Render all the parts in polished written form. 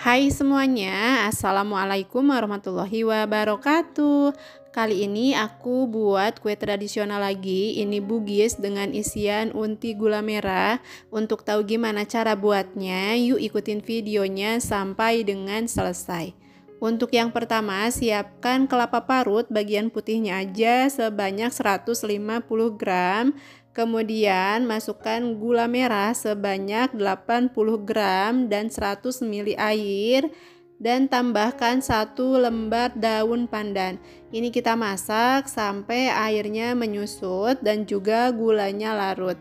Hai semuanya, Assalamualaikum warahmatullahi wabarakatuh. Kali ini aku buat kue tradisional lagi, ini bugis dengan isian unti gula merah. Untuk tahu gimana cara buatnya, yuk ikutin videonya sampai dengan selesai. Untuk yang pertama, siapkan kelapa parut bagian putihnya aja sebanyak 150 gram. Kemudian masukkan gula merah sebanyak 80 gram dan 100 ml air dan tambahkan 1 lembar daun pandan. Ini kita masak sampai airnya menyusut dan juga gulanya larut.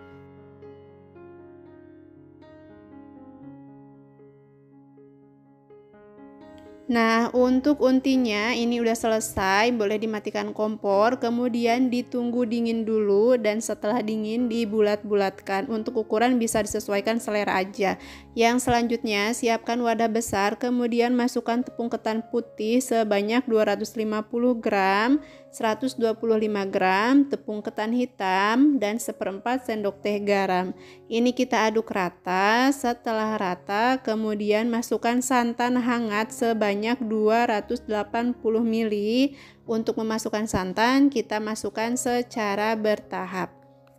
Nah, untuk untinya ini udah selesai, boleh dimatikan kompor, kemudian ditunggu dingin dulu dan setelah dingin dibulat-bulatkan. Untuk ukuran bisa disesuaikan selera aja. Yang selanjutnya, siapkan wadah besar, kemudian masukkan tepung ketan putih sebanyak 250 gram, 125 gram, tepung ketan hitam, dan seperempat sendok teh garam. Ini kita aduk rata, setelah rata kemudian masukkan santan hangat sebanyak 280 ml. Untuk memasukkan santan kita masukkan secara bertahap.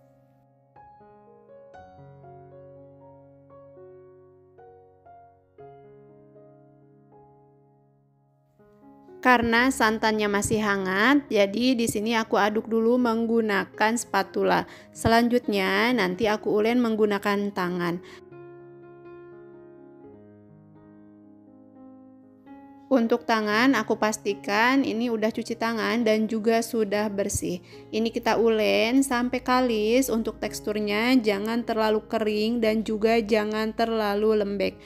Karena santannya masih hangat, jadi di sini aku aduk dulu menggunakan spatula. Selanjutnya nanti aku ulen menggunakan tangan. Untuk tangan aku pastikan ini udah cuci tangan dan juga sudah bersih. Ini kita ulen sampai kalis, untuk teksturnya jangan terlalu kering dan juga jangan terlalu lembek.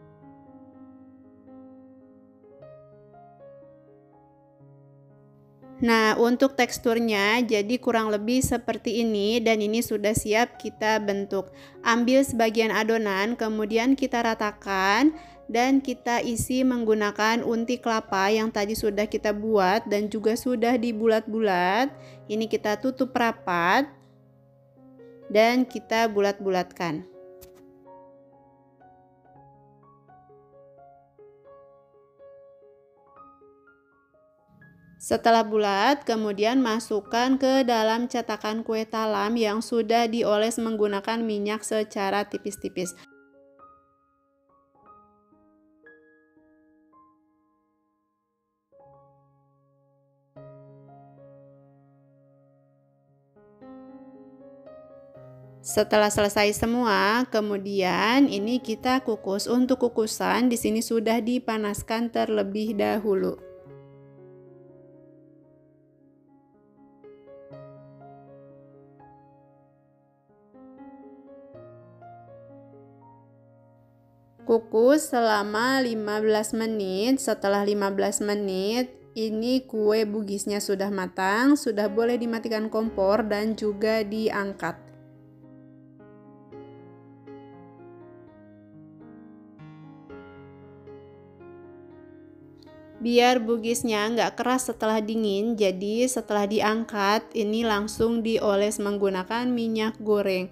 Nah, untuk teksturnya jadi kurang lebih seperti ini dan ini sudah siap kita bentuk. Ambil sebagian adonan, kemudian kita ratakan dan kita isi menggunakan unti kelapa yang tadi sudah kita buat dan juga sudah dibulat-bulat. Ini kita tutup rapat dan kita bulat-bulatkan. Setelah bulat, kemudian masukkan ke dalam cetakan kue talam yang sudah dioles menggunakan minyak secara tipis-tipis. Setelah selesai semua, kemudian ini kita kukus. Untuk kukusan di sini sudah dipanaskan terlebih dahulu. Kukus selama 15 menit. Setelah 15 menit, ini kue bugisnya sudah matang, sudah boleh dimatikan kompor dan juga diangkat. Biar bugisnya nggak keras setelah dingin, jadi setelah diangkat, ini langsung dioles menggunakan minyak goreng.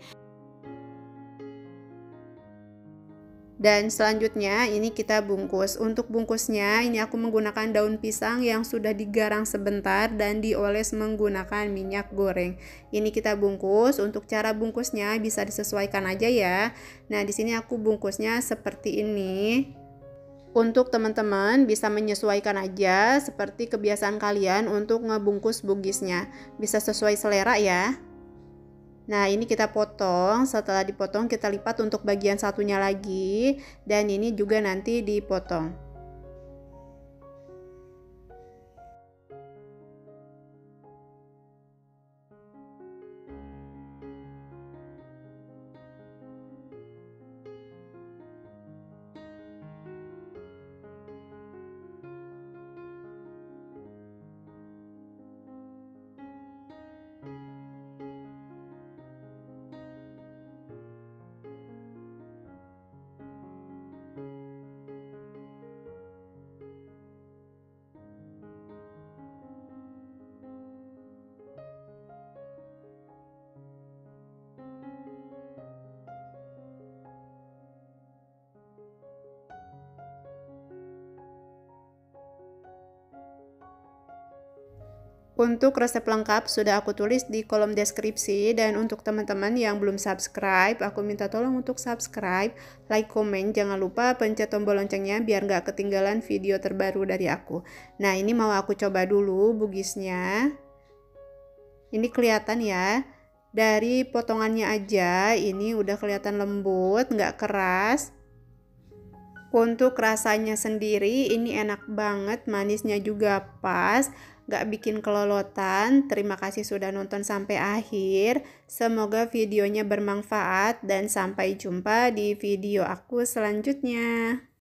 Dan selanjutnya ini kita bungkus. Untuk bungkusnya ini aku menggunakan daun pisang yang sudah digarang sebentar dan dioles menggunakan minyak goreng. Ini kita bungkus. Untuk cara bungkusnya bisa disesuaikan aja ya. Nah, di sini aku bungkusnya seperti ini. Untuk teman-teman bisa menyesuaikan aja seperti kebiasaan kalian untuk ngebungkus bugisnya. Bisa sesuai selera ya. Nah, ini kita potong. Setelah dipotong kita lipat untuk bagian satunya lagi dan ini juga nanti dipotong. Untuk resep lengkap sudah aku tulis di kolom deskripsi, dan untuk teman-teman yang belum subscribe, aku minta tolong untuk subscribe, like, komen, jangan lupa pencet tombol loncengnya biar nggak ketinggalan video terbaru dari aku. Nah, ini mau aku coba dulu bugisnya. Ini kelihatan ya, dari potongannya aja ini udah kelihatan lembut, nggak keras. Untuk rasanya sendiri ini enak banget, manisnya juga pas, gak bikin kelolotan. Terima kasih sudah nonton sampai akhir. Semoga videonya bermanfaat dan sampai jumpa di video aku selanjutnya.